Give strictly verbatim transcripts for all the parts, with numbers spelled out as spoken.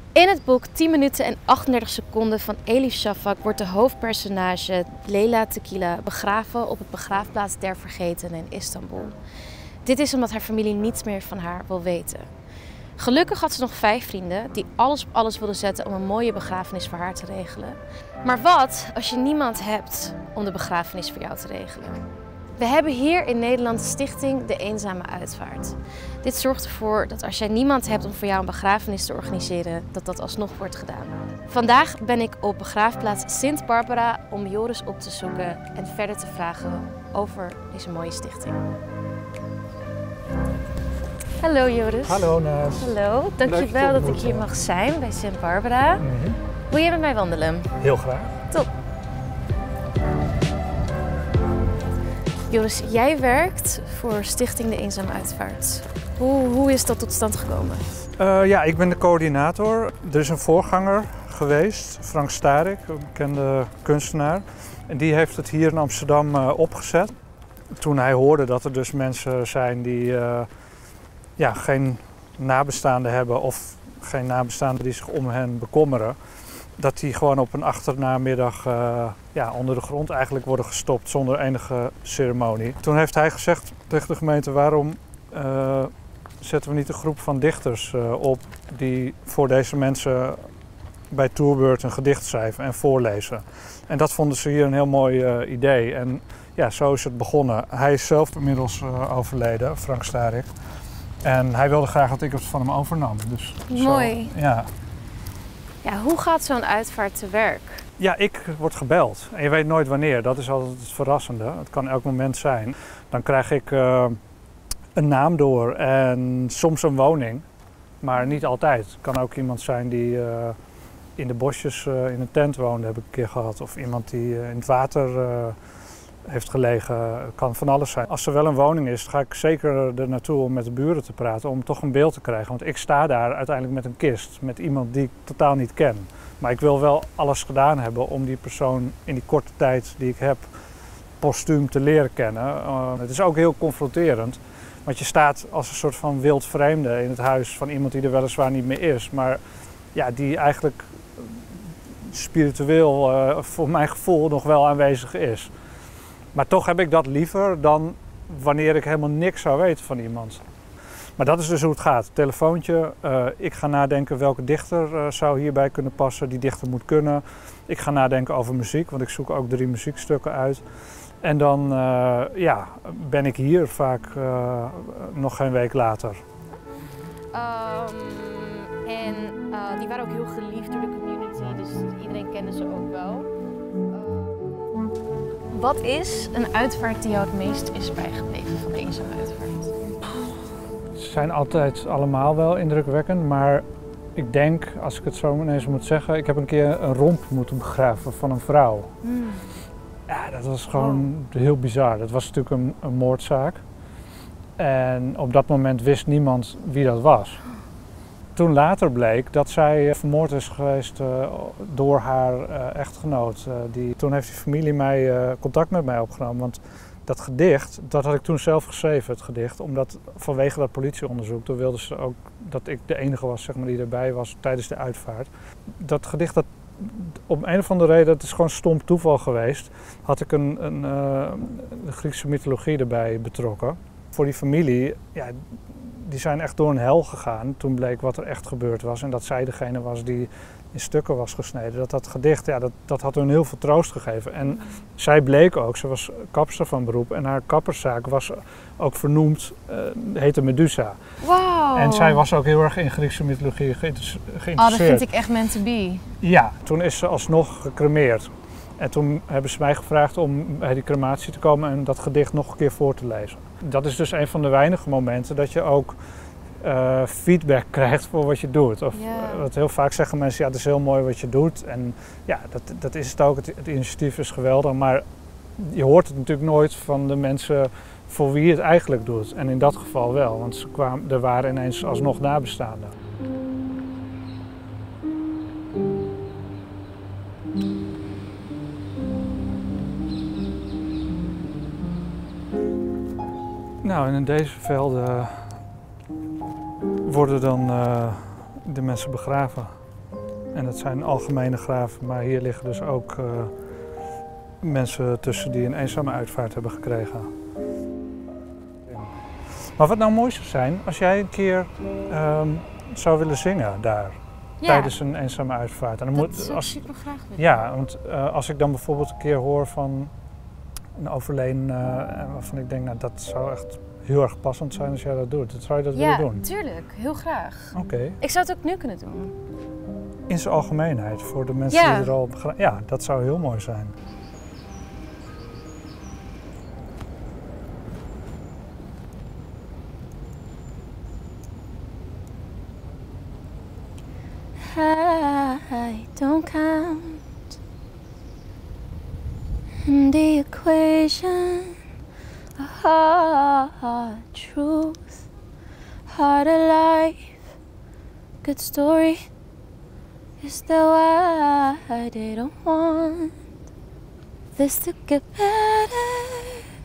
In het boek tien minuten en achtendertig seconden van Elif Shafak wordt de hoofdpersonage Leyla Tequila begraven op het begraafplaats der Vergetenen in Istanbul. Dit is omdat haar familie niets meer van haar wil weten. Gelukkig had ze nog vijf vrienden die alles op alles wilden zetten om een mooie begrafenis voor haar te regelen. Maar wat als je niemand hebt om de begrafenis voor jou te regelen? We hebben hier in Nederland de stichting De Eenzame Uitvaart. Dit zorgt ervoor dat als jij niemand hebt om voor jou een begrafenis te organiseren, dat dat alsnog wordt gedaan. Vandaag ben ik op begraafplaats Sint Barbara om Joris op te zoeken en verder te vragen over deze mooie stichting. Hallo Joris. Hallo Naas. Hallo, dankjewel dat ik hier mag zijn bij Sint Barbara. Mm-hmm. Wil jij met mij wandelen? Heel graag. Top. Joris, jij werkt voor Stichting De Eenzame Uitvaart. Hoe, hoe is dat tot stand gekomen? Uh, ja, ik ben de coördinator. Er is een voorganger geweest, Frank Starik, een bekende kunstenaar. En die heeft het hier in Amsterdam uh, opgezet. Toen hij hoorde dat er dus mensen zijn die uh, ja, geen nabestaanden hebben of geen nabestaanden die zich om hen bekommeren, dat die gewoon op een achternamiddag uh, ja, onder de grond eigenlijk worden gestopt zonder enige ceremonie. Toen heeft hij gezegd tegen de gemeente: waarom uh, zetten we niet een groep van dichters uh, op die voor deze mensen bij toerbeurt een gedicht schrijven en voorlezen. En dat vonden ze hier een heel mooi uh, idee. En ja, zo is het begonnen. Hij is zelf inmiddels uh, overleden, Frank Starik. En hij wilde graag dat ik het van hem overnam. Dus mooi. Zo, ja. Ja, hoe gaat zo'n uitvaart te werk? Ja, ik word gebeld en je weet nooit wanneer. Dat is altijd het verrassende. Het kan elk moment zijn. Dan krijg ik uh, een naam door en soms een woning, maar niet altijd. Het kan ook iemand zijn die uh, in de bosjes uh, in een tent woonde, heb ik een keer gehad. Of iemand die uh, in het water uh, heeft gelegen. Het kan van alles zijn. Als er wel een woning is, ga ik zeker er naartoe om met de buren te praten, om toch een beeld te krijgen. Want ik sta daar uiteindelijk met een kist, met iemand die ik totaal niet ken. Maar ik wil wel alles gedaan hebben om die persoon in die korte tijd die ik heb postuum te leren kennen. Uh, het is ook heel confronterend, want je staat als een soort van wild vreemde in het huis van iemand die er weliswaar niet meer is, maar ja, die eigenlijk spiritueel, uh, voor mijn gevoel, nog wel aanwezig is. Maar toch heb ik dat liever dan wanneer ik helemaal niks zou weten van iemand. Maar dat is dus hoe het gaat. Telefoontje, uh, ik ga nadenken welke dichter uh, zou hierbij kunnen passen. Die dichter moet kunnen. Ik ga nadenken over muziek, want ik zoek ook drie muziekstukken uit. En dan uh, ja, ben ik hier vaak uh, nog geen week later. Um, en uh, die waren ook heel geliefd door de community, dus iedereen kende ze ook wel. Wat is een uitvaart die jou het meest is bijgebleven van de Eenzame Uitvaart? Ze zijn altijd allemaal wel indrukwekkend, maar ik denk, als ik het zo ineens moet zeggen, ik heb een keer een romp moeten begraven van een vrouw. Mm. Ja, dat was gewoon oh. heel bizar. Dat was natuurlijk een, een moordzaak. En op dat moment wist niemand wie dat was. Toen later bleek dat zij vermoord is geweest uh, door haar uh, echtgenoot. Uh, die, toen heeft die familie mij uh, contact met mij opgenomen. Want dat gedicht, dat had ik toen zelf geschreven, het gedicht. Omdat vanwege dat politieonderzoek, toen wilden ze ook dat ik de enige was, zeg maar, die erbij was tijdens de uitvaart. Dat gedicht, dat, om een of andere reden, dat is gewoon stom toeval geweest, had ik een, een, uh, de Griekse mythologie erbij betrokken. Voor die familie, ja, die zijn echt door een hel gegaan. Toen bleek wat er echt gebeurd was en dat zij degene was die in stukken was gesneden. Dat dat gedicht, ja, dat, dat had hun heel veel troost gegeven. En zij bleek ook, ze was kapster van beroep en haar kapperszaak was ook vernoemd, uh, heette Medusa. Wow. En zij was ook heel erg in Griekse mythologie geïnteresseerd. Oh, dat vind ik echt meant to be. Ja, toen is ze alsnog gecremeerd. En toen hebben ze mij gevraagd om bij die crematie te komen en dat gedicht nog een keer voor te lezen. Dat is dus een van de weinige momenten dat je ook uh, feedback krijgt voor wat je doet. Of, yeah. uh, wat heel vaak zeggen mensen, ja, het is heel mooi wat je doet. En ja, dat, dat is het ook. Het, het initiatief is geweldig. Maar je hoort het natuurlijk nooit van de mensen voor wie je het eigenlijk doet. En in dat geval wel, want ze kwamen, er waren ineens alsnog nabestaanden. Nou, en in deze velden worden dan uh, de mensen begraven. En dat zijn algemene graven, maar hier liggen dus ook uh, mensen tussen die een eenzame uitvaart hebben gekregen. Maar wat nou mooi zou zijn, als jij een keer um, zou willen zingen daar, ja. tijdens een eenzame uitvaart. En dan dat moet, zou ik als, super graag willen. Ja, want uh, als ik dan bijvoorbeeld een keer hoor van een overleden, uh, waarvan ik denk, nou dat zou echt heel erg passend zijn als jij dat doet. Dat zou je dat ja, willen doen? Ja, tuurlijk. Heel graag. Oké. Okay. Ik zou het ook nu kunnen doen. In zijn algemeenheid, voor de mensen ja. die er al begra- Ja, dat zou heel mooi zijn. I don't count in the equation a hard truth, hard life, good story. Is that why I didn't want this to get better?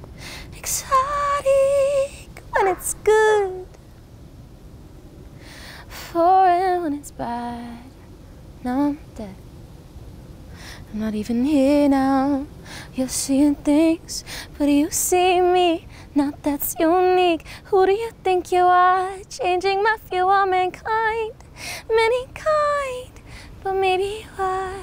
Exotic when it's good, foreign when it's bad. Now I'm dead. I'm not even here now. You're seeing things, but you see me. Now that's unique. Who do you think you are? Changing my view on mankind. Many kind, but maybe you are.